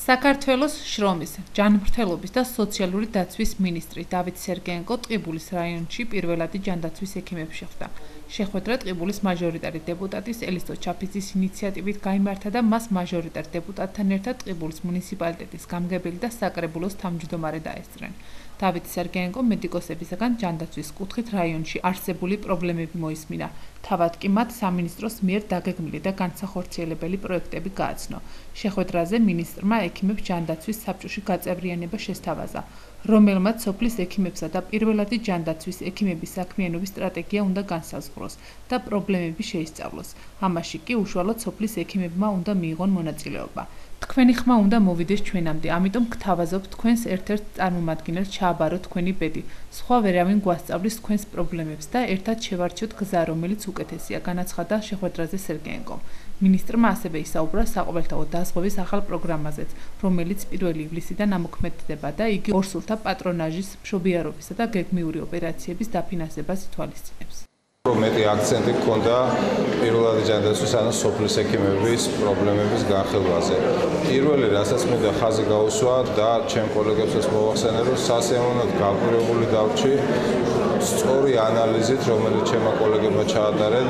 საქართველოს შრომის, ჯანმრთელობის და სოციალური დაცვის მინისტრი დავით სერგეენკო ტყიბულის რაიონში პირველადი ჯანდაცვის ექიმებს შეხვდა. შეხვედრა ტყიბულის მაჟორიტარი დეპუტატის ელისტო ჩაფიძის ინიციატივით გაიმართა და მას მაჟორიტარ დეპუტატთან ერთად ტყიბულის მუნიციპალიტეტის გამგებელი და საკრებულოს თავმჯდომარე დაესწრნენ. დავით სერგეენკო მედიკოსებისაგან ჯანდაცვის კუთხით რაიონში არსებული პრობლემები მოისმინა. თავად კი მათ სამინისტროს მიერ დაგეგმილი და განსახორციელებელი პროექტები გააცნო. შეხვედრაზე მინისტრმა ექიმებს ჯანდაცვის საბჭოში გაწევრიანება შესთავაზა, რომელმაც სოფლის ექიმებსა და პირველადი ჯანდაცვის ექიმების საქმიანობის სტრატეგია უნდა განსაზღვროს და პრობლემები შეისწავლოს. ამაში კი უშუალოდ სოფლის ექიმებმა უნდა მიიღონ მონაწილეობა. თქვენი ხმა უნდა მოვიდეს ჩვენამდე, ამიტომ გთავაზობ თქვენს ერთ-ერთ წარმომადგენელს ჩააბაროთ თქვენი ბედი. სხვა ვერავინ გვასწავლის თქვენს პრობლემებს და ერთად შევარჩიოთ გზა, რომელიც უკეთესია, განაცხადა შეხვედრაზე სერგეენკომ. მინისტრმა ასევე ისაუბრა საყოველთაო დაზღვევის ახალ პროგრამაზეც, რომელიც 1 ივლისიდან ამოქმედდება და იგი ორსულთა პატრონაჟის, მშობიარობისა და გეგმიური ოპერაციების დაფინანსებას ითვალისწინებს. მეტი აქცენტი ჰქონდა პირველადი ჯანდაცვის ანუ სოფლის ექიმების პრობლემების განხილვაზე. პირველი, რასაც მინდა ხაზი გაუსვა და ჩემ კოლეგებსაც მოვახსენე, რომ სასიამოვნოდ გაგვირებული დავრჩი სწორი ანალიზით, რომელიც ჩემმა კოლეგებმა ჩაატარეს,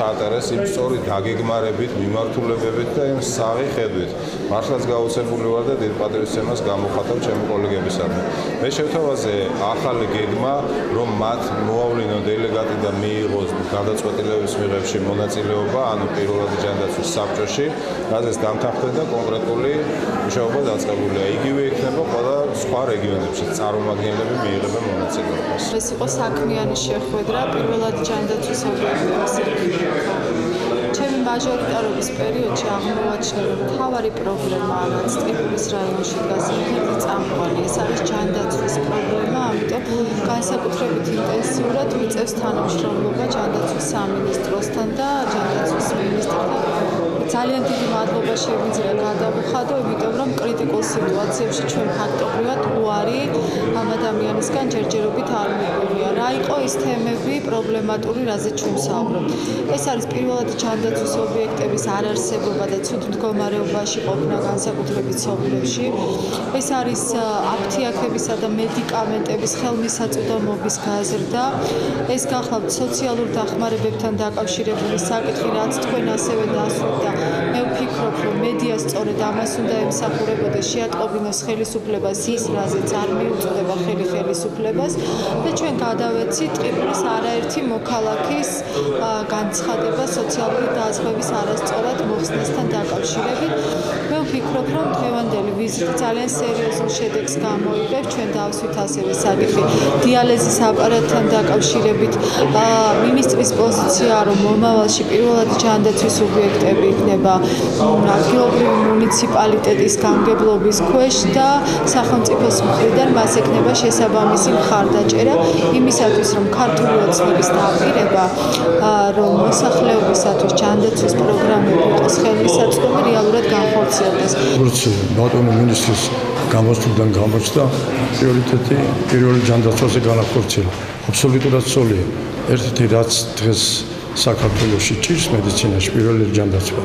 იმ სწორი დაგეგმარებით, მიმართულებებით და იმ საღი ხედვით. მართლაც გაუცებული ვარ და დიდ პატივისცემას გამოხატავ ჩემი კოლეგებისადმი. მე შევთავაზე ახალი გეგმა, რომ მათ მოავლინონ დელეგატი და მიიღოს გადაწყვეტილების მიღებაში მონაწილეობა, ანუ პირველადი ჯანდაცვის საბჭოში, რაზეც დამთანხმდა და კონკრეტული მუშაობა დაწყებულია. იგივე იქნება ყველა სხვა რეგიონებში, წარმომადგენლები მიიღებენ მონაწილეობას. ეს იყო საქმიანი შეხვედრა პირველადი ჯანდაცვის ობიექტების ექიმებთან. ჩემი მაჟორიტარობის პერიოდში აღმოვაჩინე, რომ მთავარი პრობლემა, რაც ტყიბულის რაიონში დგას, ერთ-ერთი წამყვანი, ეს არის ჯანდაცვის პრობლემა, ამიტომ განსაკუთრებით ინტენსიურად მიწევს თანამშრომლობა ჯანდაცვის სამინისტროსთან და ჯანდაცვის მინისტრთან. ძალიან დიდი მადლობა შეგვიძლია გადავუხადო, იმიტომ რომ კრიტიკულ სიტუაციებში ჩვენ ფაქტობრივად უარი ამ ადამიანისგან ჯერჯერობით არ მიგვიღია. რა იყო ის თემები პრობლემატური, რაზეც ჩვენ ვსაუბრობთ? ეს არის პირველადი ჯანდაცვის ობიექტების არარსებობა და ცუდ მდგომარეობაში ყოფნა განსაკუთრებით სოფლებში. ეს არის აფთიაქებისა და მედიკამენტების ხელმისაწვდომობის გაზრდა. ეს გახლავთ სოციალურ დახმარებებთან დაკავშირებული საკითხი, რაც თქვენ ასევე დასვით და მე ვფიქრობ, რომ მედია სწორედ ამას უნდა ემსახურებოდეს, შეატყობინოს ხელისუფლებას ის, რაზეც არ მიუწვდება ხელი ხელისუფლებას და ჩვენ გადავეცით ტყიბულის არაერთი მოქალაქის განცხადება სოციალური დაზღვევის არასწორად მოხსნასთან დაკავშირებით. მე ვფიქრობ, რომ დღევანდელი ვიზიტი ძალიან სერიოზულ შედეგს გამოიღებს. ჩვენ დავსვით ასევე საკითხი დიალეზის აპარატთან დაკავშირებით. მინისტრის პოზიცია, რომ მომავალში პირველადი ჯანდაცვის ობიექტები იქნება ადგილობრივი მუნიციპალიტეტის გამგებლობის ქვეშ და სახელმწიფოს მხრიდან მას ექნება შესაბამისი მხარდაჭერა იმისათვის, რომ ქართული ოცნების დაპირება, რომ მოსახლეობისათვის ჯანდაცვის პროგრამები იყოს ხელმისაწვდომი, რეალურად განხორციელდეს. ბატონო მინისტრის გამოსვლიდან გამოჩნდა პრიორიტეტი პირველი ჯანდაცვაზე განახორციელა. აბსოლუტურად სოლია. ერთ-ერთი რაც დღეს საქართველოში ჭირს მედიცინაში პირველი ჯანდაცვა.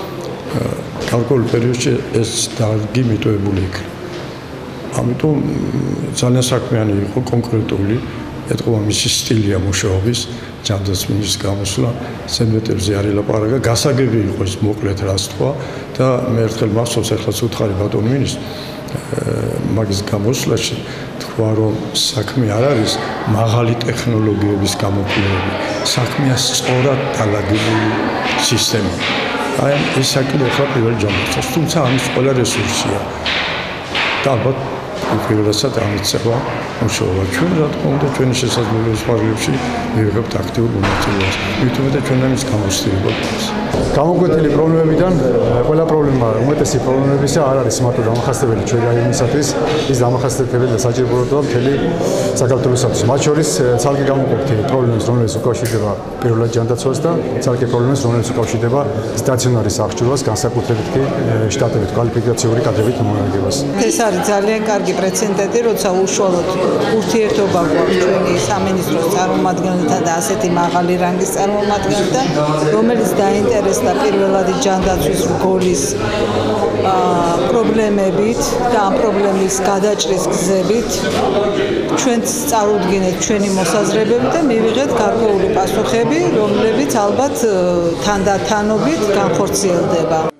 გარკვეულ პერიოდში ეს დარგი მიტოვებული იქნა. ამიტომ ძალიან საქმიანი იყო კონკრეტული, ეთქვა მისი სტილია მუშაობის, ჯანდაცვის გამოსვლა, სენვეტებზე არ ელაპარაკა, გასაგები იყო ის მოკლედ რაც თქვა და მე ერთხელ მახსოვს, ახლაც უთხარი ბატონ მინისტრ, მაგის გამოსვლაში თქვა, რომ საქმე არ არის მაღალი ტექნოლოგიების გამოკვლევები, საქმეა სწორად დალაგებული სისტემა. აი ეს საქმე ახლა პირველ ჯანდაცვას, თუმცა ამის ყველა რესურსია და ალბათ პირველადაც ამიწევა მუშაობა. ჩვენ რა თქმა უნდა ჩვენი შესაძლებლობის ფარგლებში მივიღებთ აქტიურ მონაწილეობას. მithumetă ჩვენ ამის გამოსწრება გვაქვს. გამოკვეთილი პრობლემებიდან ყველა პრობლემა, უმეტესი პრობლემებისა არ არის მარტო დამახასიათებელი ჩვენ რაიონისათვის, ის დამახასიათებელი და საჭიროა მთელი საქართველოსათვის. მათ შორის ცალკე გამოკვეთილი პრობლემებს, რომელიც უკავშირდება პირველად ჯანდაცვას და ცალკე პრობლემებს, რომელიც უკავშირდება სტაციონარის აღჭურვას, განსაკუთრებით კი შტატებით, კვალიფიციური კადრებით მომარაგებას. ეს არის ძალიან კარგი პრეცედენტი, როცა უშუალოდ ურთიერთობა გვაქვს ჩვენი სამინისტროს წარმომადგენელთან და ასეთი მაღალი რანგის წარმომადგენელთან, რომელიც დაინტერესდა პირველადი ჯანდაცვის რგოლის პრობლემებით და ამ პრობლემის გადაჭრის გზებით ჩვენც წარუდგინეთ ჩვენი მოსაზრებები და მივიღეთ გარკვეული პასუხები, რომლებიც ალბათ თანდათანობით განხორციელდება.